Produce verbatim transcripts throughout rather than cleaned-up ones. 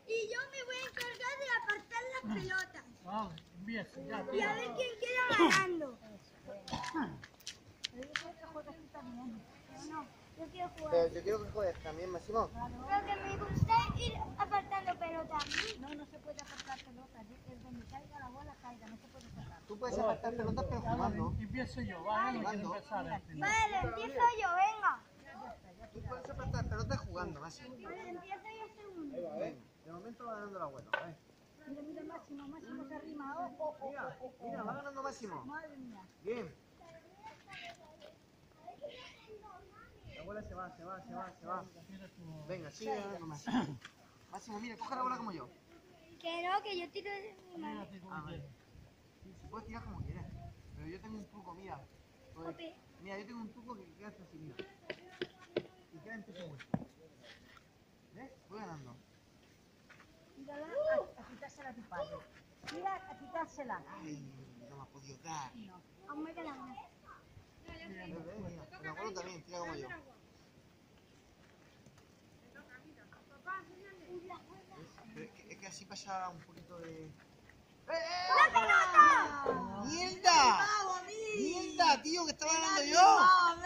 Y yo me voy a encargar de apartar las pelotas. Vale, empieza, ya. Y a ver quién queda ganando. Pero yo creo que juegas tú también. Pero no, yo quiero jugar. Pero yo quiero que juegues también, Máximo. Pero que me gusta ir apartando pelotas. No, no se puede apartar pelotas. Es donde caiga la bola, caiga. No se puede sacar. Tú puedes apartar pelotas, pero jugando. Empiezo yo, vale, no quiero empezar. este. Vale, empiezo yo, venga. Tú puedes apartar pelotas jugando, Máximo. Vale, empiezo yo segundo. Ven, de momento va ganando el abuelo. Ven. Mira, mira, Máximo, Máximo se arrima. Oh, oh, oh, Mira, oh, oh. mira, va ganando Máximo. Madre mía. Bien. La bola se va, se va, se va, se va. Mira tú. Venga, sigue ganando Máximo. Máximo, mira, coge la bola como yo. Que no, que yo tiro de mi mano. Mírate como Ah, vale. quieres. Sí, se puede tirar como quieras. Pero yo tengo un truco, mira. Pues, Jope. mira, yo tengo un truco que queda así, mira. Y queda en peso muerto. ¿Ves? Voy ganando. Mírala a, a quitársela a tu padre. Mira, a quitársela. Ay, no me ha podido dar. No. Aún me queda una. Ve, ve, mira. El abuelo también, tira como yo. Pero es que, es que así pasa un poquito de... ¡Eh, eh! ¡La pelota! ¡Mierda! ¡Mierda, tío, que estaba ganando yo!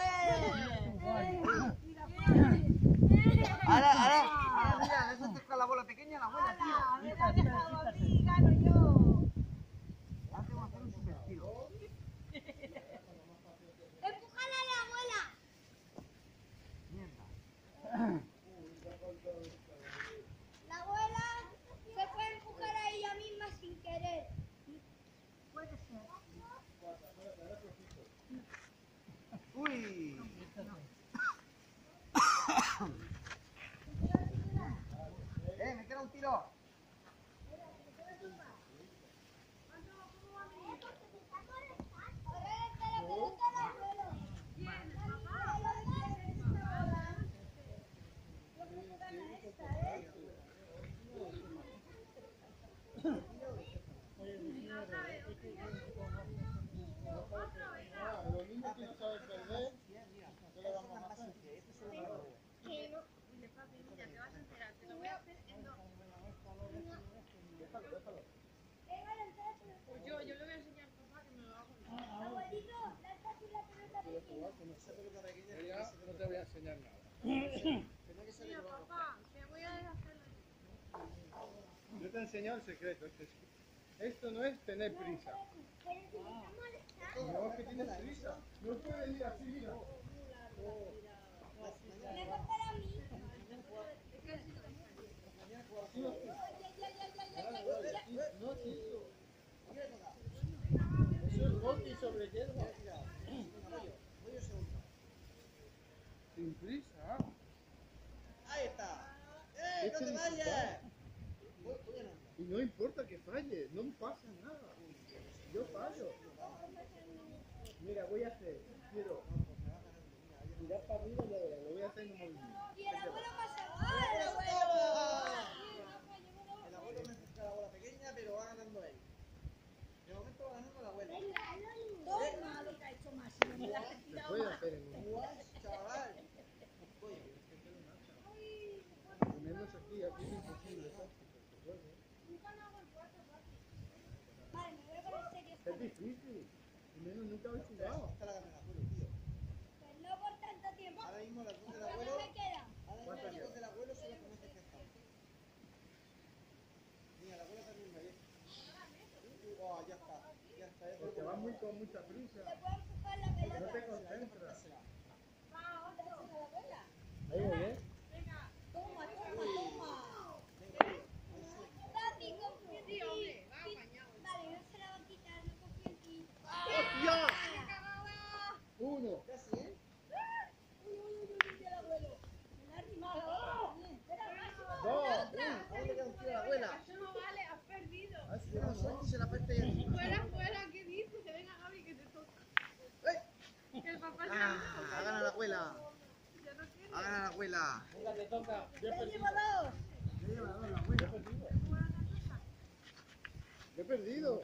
Ahora, ahora, ahora, mira, eso te la bola pequeña, la abuela, tío. Me la dejado a mí, gano yo. Ahora tengo que hacer un super tiro. ¡Empújala a la abuela! Mierda. La abuela se puede empujar a ella misma sin querer. Puede ser. Uy. Eh, me queda un tiro. Yo, yo le voy a enseñar a papá que me lo va a contar. Abuelito, lanza así la pelota pequeña. No te voy a enseñar nada. Mira, papá, te voy a deshacerlo. Yo te he enseñado el secreto. Este es- Esto no es tener prisa. Pero si me está molestando. No es que tienes prisa. No puedes ir así, mira. Mejor para mí. No, tío. Eso es hockey sobre hierba. Sin prisa. Ahí está. ¡Eh, Es no te que vayas! disfrutar. Voy, voy ganando. Y no importa que falle, no pasa nada. Yo fallo. Mira, voy a hacer. Quiero mirar para arriba y ahora lo voy a hacer en un movimiento. Y el abuelo pasa. ¡Ah, el abuelo! El abuelo me acerca la bola pequeña, pero va ganando él. De momento va ganando el abuelo. Toma lo que ha hecho Máximo. Me la has Se tirado puede más. hacer en un Guau, chaval. Al menos aquí, aquí es imposible. ¿sabes? Se puede. Vale, me voy a poner serio. Es difícil. Al menos nunca habéis jugado. Esta la gana el abuelo, tío. Pues no por tanto tiempo. Ahora mismo las dos del ¿Cuánto abuelo. me queda? Ahora mismo las dos del abuelo son las que más desgastan. Mira, la abuela también me ve. Oh, ya está. Ya está. Ya Porque vas muy con mucha prisa. Le puedo empujar la No pelota. te concentras. Va, otra vez a la abuela. Ahí voy, ¿eh? Toma, toma, toma. Papi, confío en ti. Sí, hombre, va apañado. Vale, no se la va a quitar, no confío en ti. ¡Hostia! Uno. Casi, ¿eh? Uy, uy, uy, uy, el abuelo. Me la ha arrimado. Espera, Máximo. Dos. Aún le queda un tiro a la abuela. Eso no vale, has perdido. Ah, sí, Yo no sé si se la parte ahí. Fuera, fuera, ¿qué dices? Que venga Gaby que te toca. ¡Eh! Que el papá se ¡Ah! ¡Ha ganado la abuela! ya no quiere. ¡Ha ganado la abuela! Venga, te toca. Yo he Te perdido. llevo dos. Yo he ganado la abuela. Yo he perdido.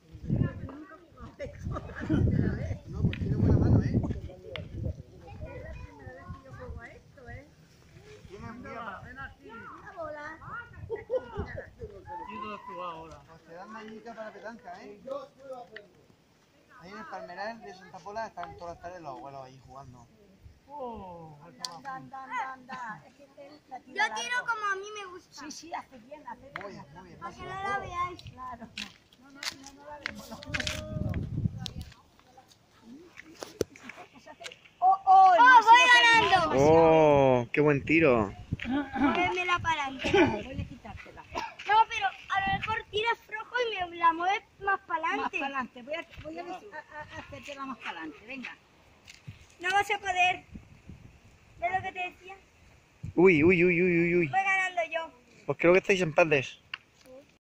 No, pues tiene buena mano, ¿eh? Es la primera vez que yo juego a esto, ¿eh? Tiene mira, Ven aquí. Una bola. mira, esperando allí para la petanca, ¿eh? Yo puedo hacerlo. Ahí en el Palmeral de Santa Pola están todas las tardes los abuelos ahí jugando. Oh, al Anda, trabajo. anda, anda, anda. Es que él la tira Yo tiro largo. como a mí me gusta. Sí, sí, hace bien, hace bien. Muy bien, muy bien. Para que Máximo. no la veáis. Claro. No, no, no, no la vemos. No, no, no. ¡Oh, oh! ¡Oh, el voy máximo ganando! ¡Oh! ¡Qué buen tiro! Muévemela para adelante. que- Voy a quitártela. No, pero a lo mejor tiras flojo y me la mueves más para Más adelante. para adelante. Voy a, voy a, des- a, a, a hacértela más para adelante. Venga. No vas a poder. ¿Ves lo que te decía? Uy, uy, uy, uy, uy, uy. Voy ganando yo. Pues creo que estáis empates.